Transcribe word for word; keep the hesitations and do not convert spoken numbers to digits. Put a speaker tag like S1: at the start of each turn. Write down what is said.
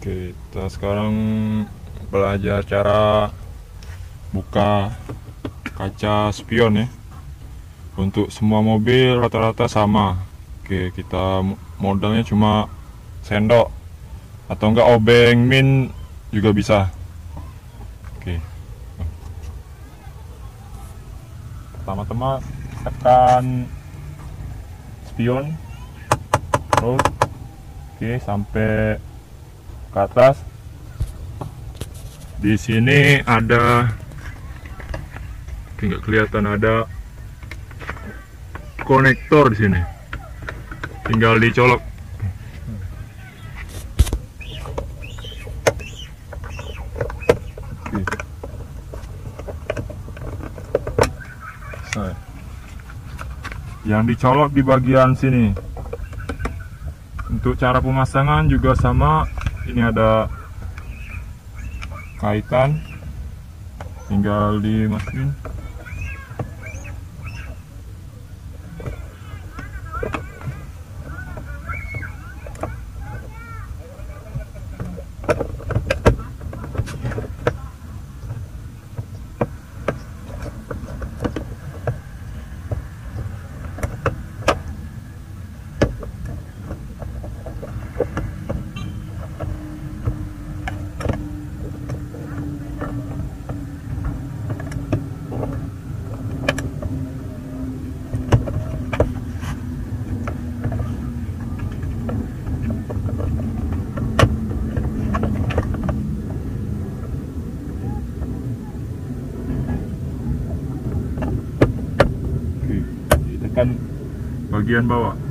S1: Oke, kita sekarang belajar cara buka kaca spion ya. Untuk semua mobil rata-rata sama. Oke, kita modalnya cuma sendok atau enggak obeng min juga bisa. Oke. Pertama-tama tekan spion terus oke sampai ke atas. Di sini ada, nggak kelihatan, ada konektor di sini. Tinggal dicolok. Yang dicolok di bagian sini. Untuk cara pemasangan juga sama. Ini ada kaitan, tinggal dimasukin. Tekan bagian bawah.